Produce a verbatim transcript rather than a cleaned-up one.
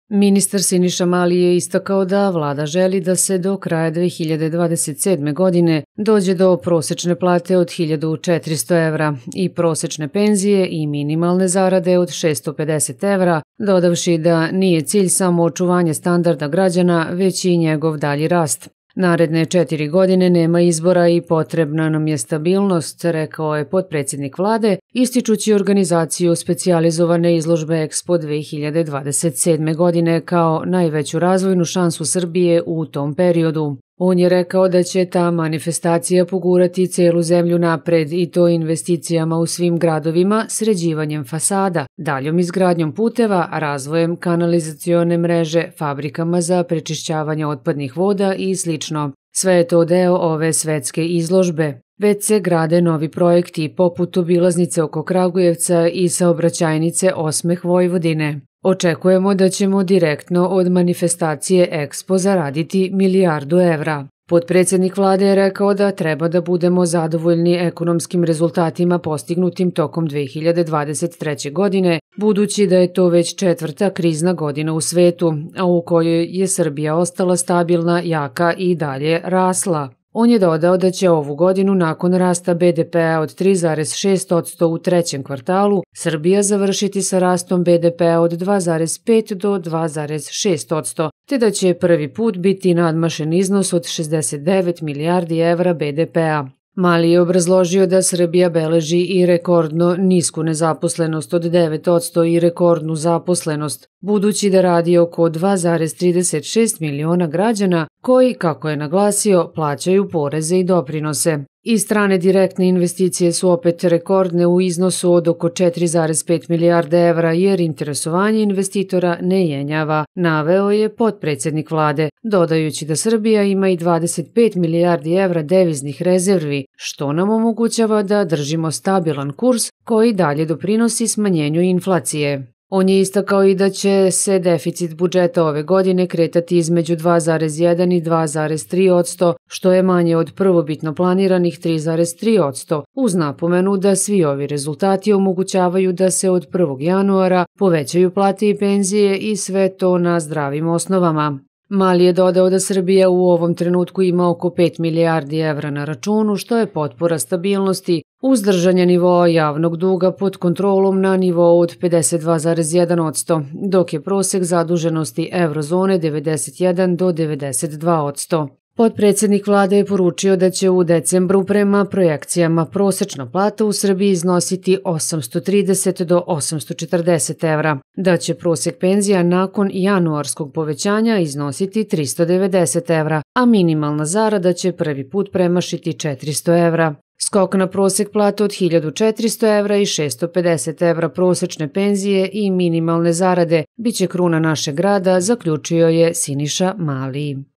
Ministar Siniša Mali je istakao da vlada želi da se do kraja dve hiljade dvadeset sedme. godine dođe do prosečne plate od hiljadu četiristo evra i prosečne penzije i minimalne zarade od šesto pedeset evra, dodavši da nije cilj samo očuvanje standarda građana, već i njegov dalji rast. Naredne četiri godine nema izbora i potrebna nam je stabilnost, rekao je potpredsjednik vlade, ističući organizaciju specijalizovane izložbe Expo dve hiljade dvadeset sedme. godine kao najveću razvojnu šansu Srbije u tom periodu. On je rekao da će ta manifestacija pogurati celu zemlju napred i to investicijama u svim gradovima, sređivanjem fasada, daljom izgradnjom puteva, razvojem kanalizacione mreže, fabrikama za prečišćavanje otpadnih voda i slično. Sve je to deo ove svetske izložbe. Već se grade novi projekti poput obilaznice oko Kragujevca i saobraćajnice Osmeh Vojvodine. Očekujemo da ćemo direktno od manifestacije Expo zaraditi milijardu evra. Potpredsjednik vlade je rekao da treba da budemo zadovoljni ekonomskim rezultatima postignutim tokom dve hiljade dvadeset treće. godine, budući da je to već četvrta krizna godina u svetu, a u kojoj je Srbija ostala stabilna, jaka i dalje rasla. On je dodao da će ovu godinu nakon rasta be de pea od tri zarez šest posto u trećem kvartalu Srbija završiti sa rastom be de pea od dva zarez pet do dva zarez šest posto, te da će prvi put biti nadmašen iznos od šezdeset devet milijardi evra be de pea. Mali je obrazložio da Srbija beleži i rekordno nisku nezaposlenost od devet posto i rekordnu zaposlenost, budući da radi oko dva zarez trideset šest miliona građana koji, kako je naglasio, plaćaju poreze i doprinose. I strane direktne investicije su opet rekordne u iznosu od oko četiri zarez pet milijarde evra jer interesovanje investitora ne jenjava, naveo je potpredsjednik vlade, dodajući da Srbija ima i dvadeset pet milijardi evra deviznih rezervi, što nam omogućava da držimo stabilan kurs koji dalje doprinosi smanjenju inflacije. On je istakao i da će se deficit budžeta ove godine kretati između dva zarez jedan i dva zarez tri posto, što je manje od prvobitno planiranih tri zarez tri posto, uz napomenu da svi ovi rezultati omogućavaju da se od prvog januara povećaju plate i penzije i sve to na zdravim osnovama. Mali je dodao da Srbija u ovom trenutku ima oko pet milijardi evra na računu, što je potpora stabilnosti uz držanje nivoa javnog duga pod kontrolom na nivou od pedeset dva zarez jedan posto, dok je prosek zaduženosti eurozone devedeset jedan do devedeset dva posto. Potpredsjednik vlade je poručio da će u decembru prema projekcijama prosečna plata u Srbiji iznositi osamsto trideset do osamsto četrdeset evra, da će prosek penzija nakon januarskog povećanja iznositi tristo devedeset evra, a minimalna zarada će prvi put premašiti četiristo evra. Skok na prosek plate od hiljadu četiristo evra i šesto pedeset evra prosečne penzije i minimalne zarade biće kruna našeg grada, zaključio je Siniša Mali.